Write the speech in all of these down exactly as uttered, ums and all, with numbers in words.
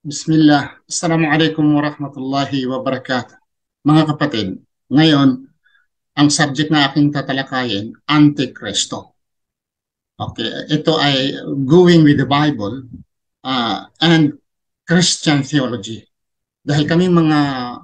Bismillah. Assalamualaikum warahmatullahi wabarakatuh. Mga kapatid, ngayon, ang subject na aking tatalakayin, Antikristo. Okay, ito ay going with the Bible uh, and Christian theology. Dahil kaming mga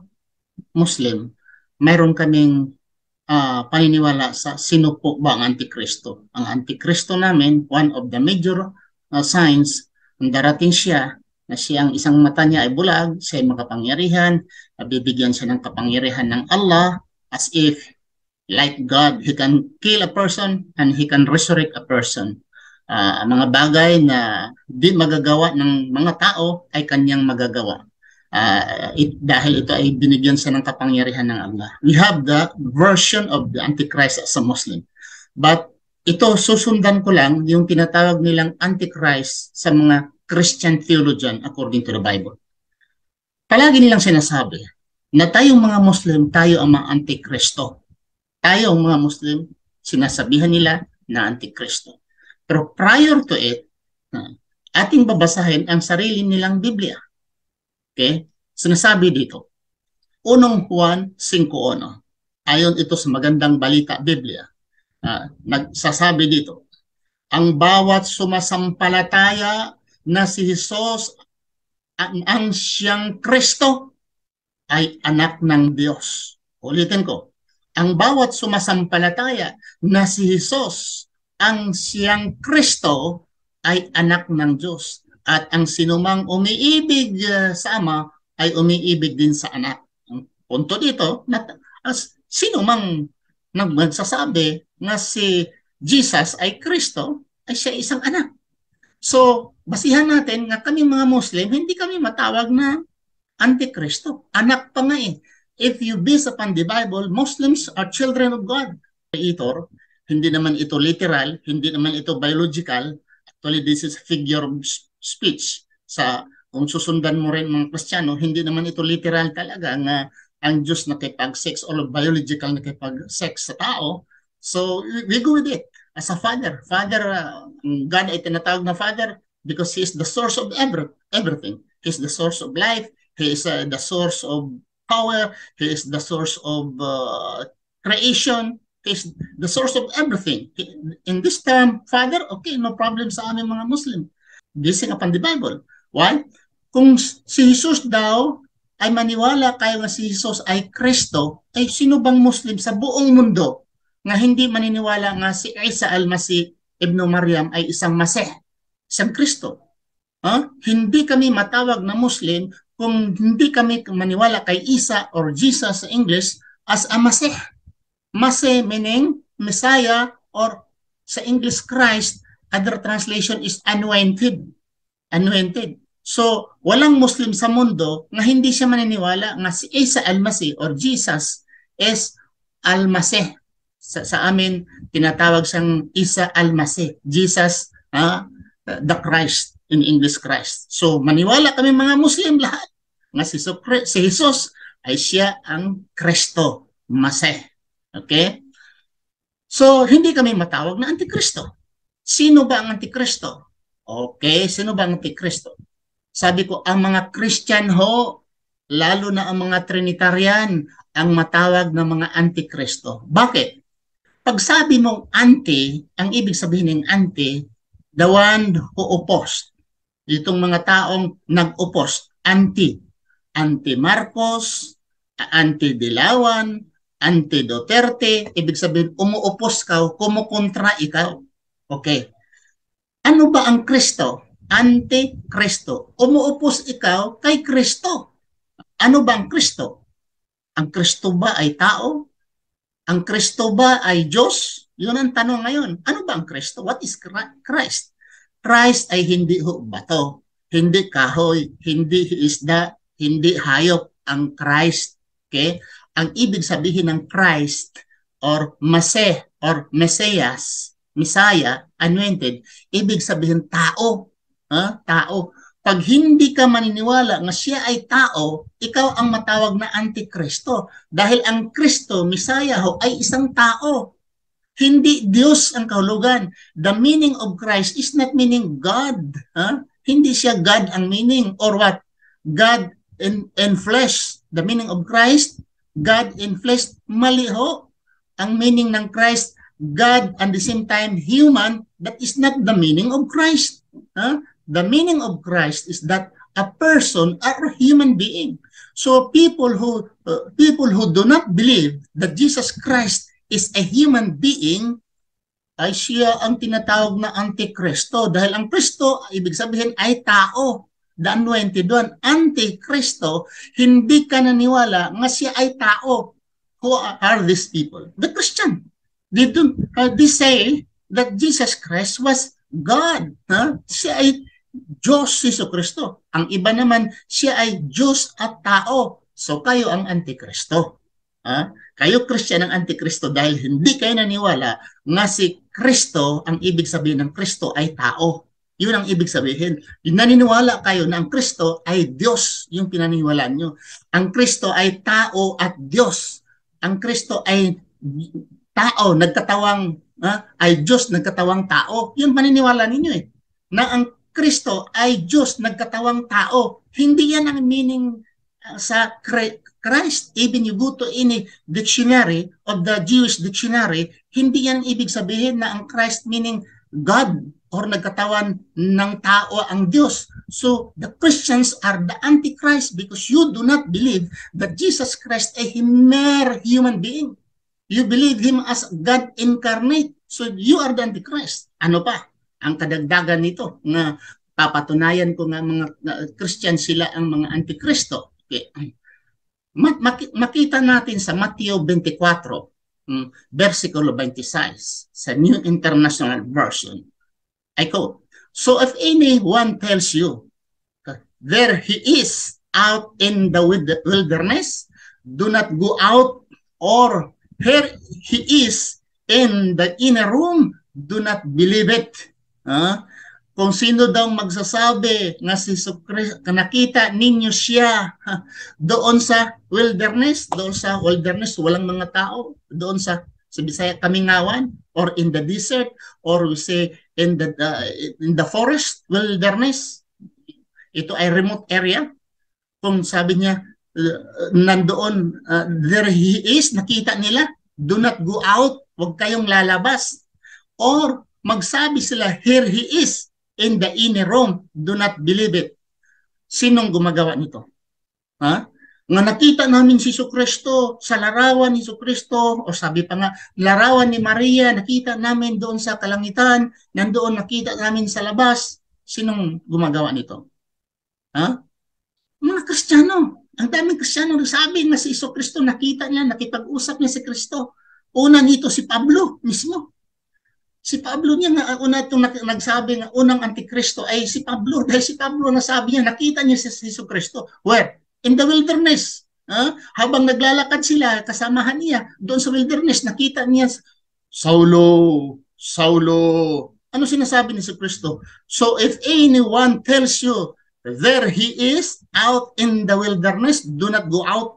Muslim, mayroon kaming uh, paniniwala sa sino po ba ang Antikristo. Ang Antikristo namin, one of the major uh, signs, ang darating siya, na siyang isang mata niya ay bulag, siya ay makapangyarihan, bibigyan siya ng kapangyarihan ng Allah, as if, like God, He can kill a person and He can resurrect a person. Uh, mga bagay na di magagawa ng mga tao ay kanyang magagawa. Uh, it, dahil ito ay binigyan siya ng kapangyarihan ng Allah. We have the version of the Antichrist as a Muslim. But ito, susundan ko lang yung tinatawag nilang Antichrist sa mga Christian theologian according to the Bible. Palagi nilang sinasabi na tayong mga Muslim, tayo ang mga Antikristo. Tayo ang mga Muslim, sinasabihan nila na Antikristo. Pero prior to it, ating babasahin ang sarili nilang Biblia. Okay? Sinasabi dito, Unong Juan five one. Ayon ito sa magandang balita Biblia. Uh, nagsasabi dito, ang bawat sumasampalataya na si Jesus ang, ang siyang Kristo ay anak ng Diyos. Ulitin ko, ang bawat sumasampalataya na si Jesus ang siyang Kristo ay anak ng Diyos. At ang sinumang umiibig uh, sa Ama ay umiibig din sa anak. Ang punto dito, na, as, sinumang nagsasabi na si Jesus ay Kristo, ay siya isang anak. So, basihan natin nga kami mga Muslim, hindi kami matawag na Antikristo. Anak pa nga eh. If you base upon the Bible, Muslims are children of God. Creator, hindi naman ito literal, hindi naman ito biological. Actually, this is figure of speech. Sa, kung susundan mo rin mga Kristiyano, hindi naman ito literal talaga nga ang Diyos nakipag-sex or biological nakipag-sex sa tao. So, we go with it. As a father, father, uh, God ay tinatawag na father because He is the source of every, everything. He is the source of life. He is uh, the source of power. He is the source of uh, creation. He is the source of everything. In this term, father, okay, no problem sa aming mga Muslim. Basing upon the Bible. Why? Kung si Jesus daw ay maniwala kayo na si Jesus ay Kristo, ay sino bang Muslim sa buong mundo nga hindi maniniwala nga si Isa al-Masih ibn Maryam ay isang Masih, isang Kristo. Huh? Hindi kami matawag na Muslim kung hindi kami maniwala kay Isa or Jesus sa English as a Masih. Masih meaning Messiah or sa English Christ, other translation is anointed. Anointed. So, walang Muslim sa mundo na hindi siya maniniwala nga si Isa al-Masih or Jesus is al-Masih. Sa, sa amin, tinatawag siyang Isa al-Masih, Jesus, uh, the Christ, in English Christ. So, maniwala kami mga Muslim lahat nga si, si Jesus ay siya ang Kristo, Masih. Okay? So, hindi kami matawag na Antikristo. Sino ba ang Antikristo? Okay, sino ba ang Antikristo? Sabi ko, ang mga Christian ho, lalo na ang mga Trinitarian, ang matawag ng mga Antikristo. Bakit? Pag sabi mong anti, ang ibig sabihin ng anti, the one who opposed. Itong mga taong nag-oppose, anti. Anti-Marcos, anti-Dilawan, anti-Duterte, ibig sabihin umu-oppose ka, kumukontra ikaw. Okay. Ano ba ang Kristo? Anti-Kristo. Umu-oppose ikaw kay Kristo. Ano ba ang Kristo? Ang Kristo ba ay tao? Ang Kristo ba ay Diyos? Yun ang tanong ngayon. Ano ba ang Kristo? What is Christ? Christ ay hindi ho bato, hindi kahoy, hindi isda, hindi hayop. Ang Christ, okay? Ang ibig sabihin ng Christ or Masih or Messias, Messiah, anointed, ibig sabihin tao. Huh? Tao. Pag hindi ka maniniwala nga siya ay tao, ikaw ang matawag na Antikristo. Dahil ang Kristo, Messiah ho, ay isang tao. Hindi Diyos ang kahulugan. The meaning of Christ is not meaning God. Huh? Hindi siya God ang meaning or what? God in, in flesh. The meaning of Christ, God in flesh. Mali ho. Ang meaning ng Christ, God and the same time human. That is not the meaning of Christ. Huh? The meaning of Christ is that a person or a human being. So people who uh, people who do not believe that Jesus Christ is a human being, ay siya ang tinatawag na Antikristo. Dahil ang Kristo, ibig sabihin ay tao. The anointed one, Antikristo, hindi ka naniwala nga siya ay tao. Who are these people? The Christian. They, don't, uh, they say that Jesus Christ was God. Huh? Siya ay Diyos Jesucristo. Ang iba naman, siya ay Diyos at tao. So kayo ang Antikristo. Huh? Kayo Christian ang Antikristo dahil hindi kayo naniwala nga si Kristo, ang ibig sabihin ng Kristo ay tao. Yun ang ibig sabihin. Yung naniniwala kayo na ang Kristo ay Diyos, yung pinaniniwalaan nyo. Ang Kristo ay tao at Diyos. Ang Kristo ay tao, nagkatawang, ha? Ay Diyos, nagkatawang tao. Yun paniniwala ninyo eh. Na ang Kristo ay Diyos, nagkatawang tao. Hindi yan ang meaning uh, sa Christ. Even you go to any dictionary of the Jewish dictionary, hindi yan ibig sabihin na ang Christ meaning God or nagkatawan ng tao ang Diyos. So the Christians are the Antichrist because you do not believe that Jesus Christ is a mere human being. You believe Him as God incarnate. So you are the Antichrist. Ano pa? Ang kadagdagan nito na papatunayan ko nga mga uh, Christian sila ang mga Antikristo. Okay. Makita natin sa Mateo twenty-four, um, versikulo twenty-six, sa New International Version. I quote, "So if anyone tells you, there he is out in the wilderness, do not go out, or here he is in the inner room, do not believe it." Uh, kung sino daw magsasabi na si Jesucristo, nakita ninyo siya ha, doon sa wilderness, doon sa wilderness, walang mga tao, doon sa, sa Bisaya, Kamingawan, or in the desert, or we say in the, uh, in the forest, wilderness, ito ay remote area. Kung sabi niya, uh, nandoon, uh, there he is, nakita nila, do not go out, huwag kayong lalabas. Or magsabi sila, here he is, in the inner room, do not believe it. Sinong gumagawa nito? Ha? Nga nakita namin si Jesucristo sa larawan ni Jesucristo, o sabi pa nga, larawan ni Maria, nakita namin doon sa kalangitan, nandoon nakita namin sa labas. Sinong gumagawa nito? Ha? Mga Kristiyano. Ang daming Kristiyano nagsabi na si Jesucristo, nakita niya, nakipag-usap niya si Kristo. Una nito si Pablo mismo. Si Pablo niya nga, una itong nagsabi nga unang Antikristo ay si Pablo. Dahil si Pablo nasabi niya, nakita niya si Jesucristo. Where? In the wilderness. Ha? Habang naglalakad sila, kasamahan niya, doon sa wilderness, nakita niya, Saulo, Saulo. Ano sinasabi ni Jesucristo? So if anyone tells you, there he is out in the wilderness, do not go out.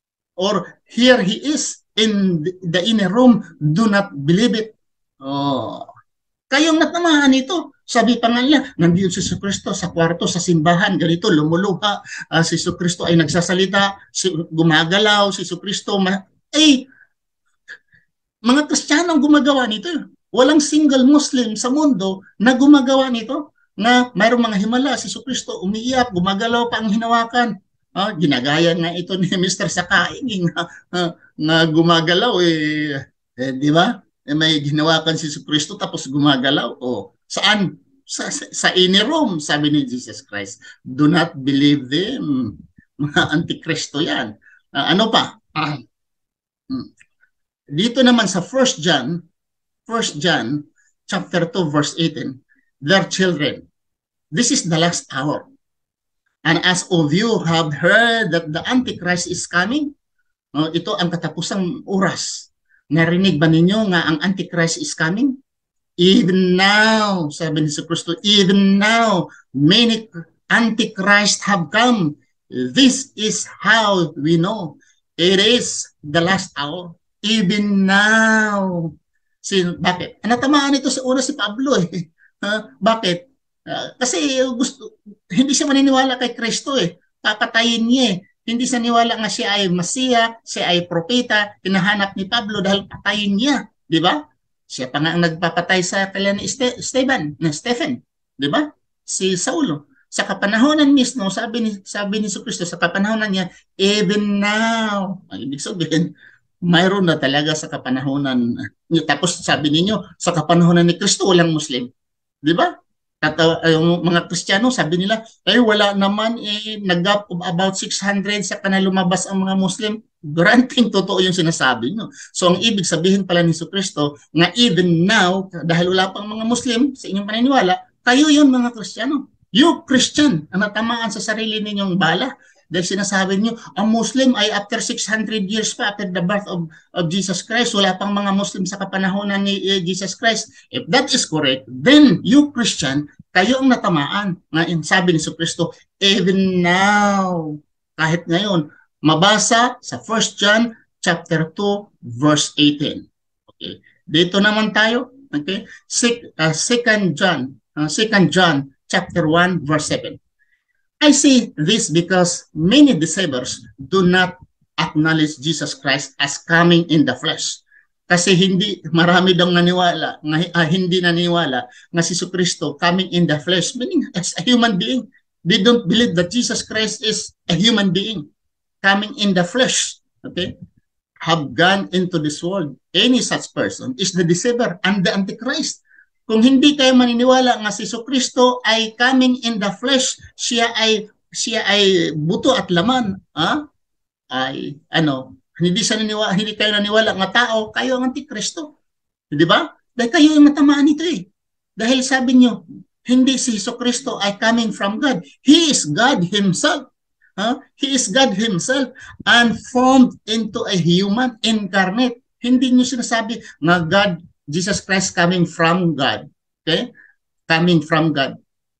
Or here he is in the inner room, do not believe it. Oh. Kayong natamahan ito. Sabi pa nga niya, nandiyon si Jesucristo sa kwarto, sa simbahan, ganito, lumuluha. Uh, si Jesucristo ay nagsasalita, si, gumagalaw, si Jesucristo, ma- ay, mga Kristiyano ang gumagawa nito. Walang single Muslim sa mundo na gumagawa nito. Na mayroong mga himala, si Jesucristo umiiyak, gumagalaw pa ang hinawakan. Ah, ginagaya nga ito ni Mister Sakaing na, uh, na gumagalaw, eh, eh di ba? Eh, may ginawakan si Jesucristo tapos gumagalaw. O, saan? Sa, sa, sa inner room, sabi ni Jesus Christ. Do not believe them. Mga Antikristo yan. Uh, ano pa? Uh, dito naman sa First John, First John chapter two verse eighteen, their children, this is the last hour. And as of you have heard that the Antichrist is coming, uh, ito ang katapusang oras. Narinig ba ninyo nga ang Antichrist is coming? Even now, sabi ni Jesucristo, even now, many Antichrist have come. This is how we know. It is the last hour. Even now. Sin, bakit? Natamaan ito sa una si Pablo eh. Uh, bakit? Uh, kasi gusto, hindi siya maniniwala kay Kristo eh. papatayin niya eh. Hindi sa niwala nga siya ay Masiya, siya ay propeta, hinahanap ni Pablo dahil patayin niya, di ba? Siya pa nga ang nagpapatay sa kanya ni Ste Stephen, ni Stephen, di ba? Si Saulo. Sa kapanahonan mismo, sabi ni sabi ni Jesucristo sa kapanahonan niya, even now, ang ibig sabihin, mayroon na talaga sa kapanahonan. Tapos sabi ninyo, sa kapanahonan ni Kristo walang Muslim. Di ba? At uh, yung mga Kristiyano, sabi nila, ay wala naman, eh, nag-gap of about six hundred sa kanila lumabas ang mga Muslim. Granting totoo yung sinasabi nyo. So ang ibig sabihin pala ni Jesucristo, nga even now, dahil wala pang mga Muslim sa inyong paniniwala, kayo yun mga Kristiyano. You Christian, ang natamaan sa sarili ninyong bala. Dahil sinasabi niyo, ang Muslim ay after six hundred years pa, after the birth of, of Jesus Christ, wala pang mga Muslim sa kapanahonan ni uh, Jesus Christ. If that is correct, then you Christian, kayo ang natamaan. Ngayon, sabi ni Jesucristo, even now, kahit ngayon, mabasa sa First John chapter two, verse eighteen. Okay. Dito naman tayo, okay? Second John, uh, Second John chapter one, verse seven. I say this because many deceivers do not acknowledge Jesus Christ as coming in the flesh. Kasi hindi, marami daw naniwala, uh, hindi naniwala na si Jesucristo coming in the flesh, meaning as a human being. They don't believe that Jesus Christ is a human being coming in the flesh. Okay? Have gone into this world. Any such person is the deceiver and the Antichrist. Kung hindi kayo maniniwala nga si Jesucristo ay coming in the flesh, siya ay siya ay buto at laman, ha? Ay ano, hindi siya naniwala, hindi kayo naniwala nga tao, kayo ang Antikristo. Di ba? Dahil kayo ang natamaan nito eh. Dahil sabi niyo, hindi si Jesucristo ay coming from God. He is God himself. Huh? He is God himself and formed into a human incarnate. Hindi niyo sinasabi nga God, Jesus Christ coming from God. Okay? Coming from God.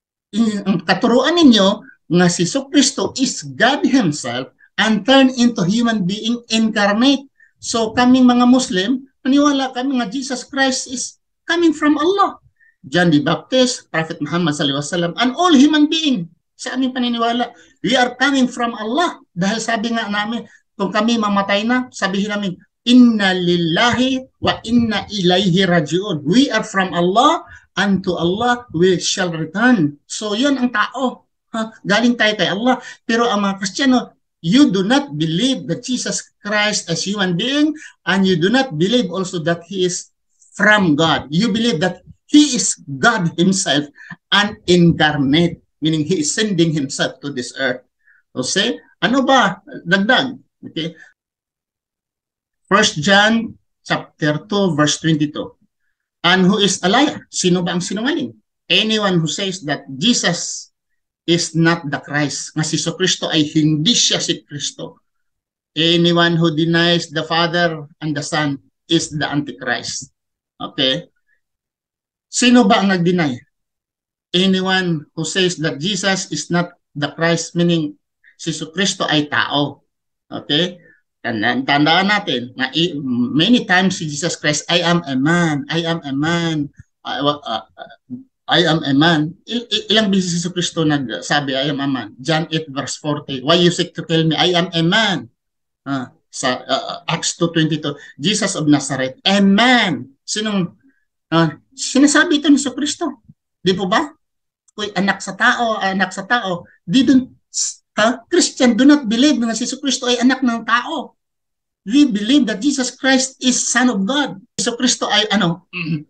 Ang katuruan ninyo nga si Jesucristo is God himself and turned into human being incarnate. So kaming mga Muslim, maniwala kami nga Jesus Christ is coming from Allah. John the Baptist, Prophet Muhammad sallallahu alaihi wasallam, and all human being. Sa aming paniniwala, we are coming from Allah. Dahil sabi nga namin, kung kami mamatay na, sabihin namin, inna lillahi wa inna ilaihi rajiun. We are from Allah and to Allah we shall return. So yun ang tao. Ha? Galing tayo kay Allah. Pero ang mga Kristiyano, you do not believe that Jesus Christ as human being and you do not believe also that He is from God. You believe that He is God Himself and incarnate. Meaning He is sending Himself to this earth. So say, ano ba? Dagdag. Okay. First John chapter two verse twenty-two. And who is a liar? Sino ba ang sinungaling? Anyone who says that Jesus is not the Christ. Nga si Jesucristo ay hindi siya si Kristo. Anyone who denies the Father and the Son is the Antichrist. Okay? Sino ba ang nag-deny? Anyone who says that Jesus is not the Christ, meaning si Jesucristo ay tao. Okay? Tandaan natin na many times si Jesus Christ, I am a man, I am a man, uh, uh, I am a man. Il ilang beses si Jesucristo nagsabi, I am a man. John eight verse forty, why you seek to kill me? I am a man. Uh, sa uh, Acts two twenty-two, Jesus of Nazareth, a man. Sinong uh, sinasabi ito ni Jesucristo? Di po ba? Kung anak sa tao, anak sa tao, didn't Uh, Christian do not believe na si Jesucristo ay anak ng tao. We believe that Jesus Christ is Son of God. Jesucristo ay ano? Mm,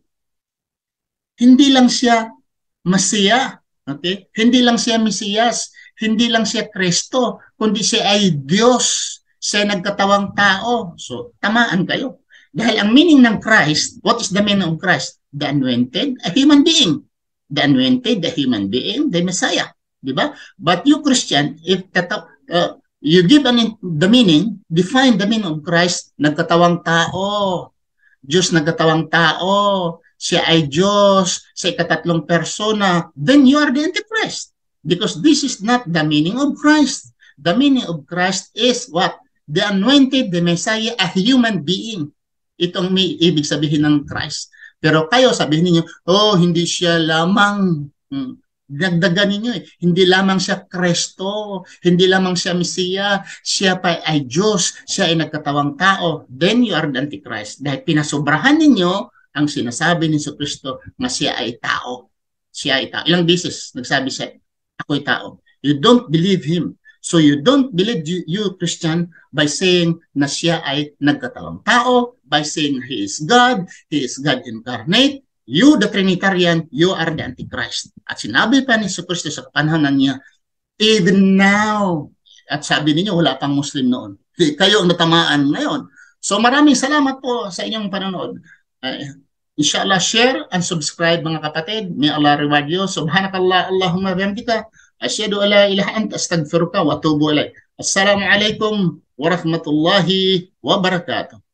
hindi lang siya Masiya. Okay? Hindi lang siya Mesiyas. Hindi lang siya Kristo. Kundi siya ay Diyos. Siya nagkatawang tao. So, tamaan kayo. Dahil ang meaning ng Christ, what is the meaning of Christ? The anointed, a human being. The anointed, the human being, the Messiah. Diba? But you Christian, if uh, you give an, the meaning, define the meaning of Christ, nagkatawang tao, Diyos nagkatawang tao, siya ay Diyos, sa ikatatlong persona, then you are the Antichrist. Because this is not the meaning of Christ. The meaning of Christ is what? The anointed, the Messiah, a human being. Itong may ibig sabihin ng Christ. Pero kayo sabihin niyo, oh, hindi siya lamang, hmm, Dagdagan ninyo eh. Hindi lamang siya Kristo, hindi lamang siya Mesiya, siya pa ay Diyos, siya ay nagkatawang tao. Then you are the Antichrist. Dahil pinasobrahan ninyo ang sinasabi ni Kristo na siya ay tao. Siya ay tao. Ilang beses nagsabi siya, ako'y tao. You don't believe him. So you don't believe you, you Christian by saying na siya ay nagkatawang tao, by saying he is God, he is God incarnate. You, the Trinitarian, you are the Antichrist. At sinabi pa ni Kristo sa kapanahonan niya, even now, at sabi niyo wala pang Muslim noon. Kayo ang natamaan ngayon. So maraming salamat po sa inyong panonood. Uh, inshallah, share and subscribe mga kapatid. May Allah reward you. Subhanakallah, Allahumma bihamdika. Asyhadu an la ilaha anta astaghfiruka wa atubu ilaik. Assalamu alaikum warahmatullahi wabarakatuh.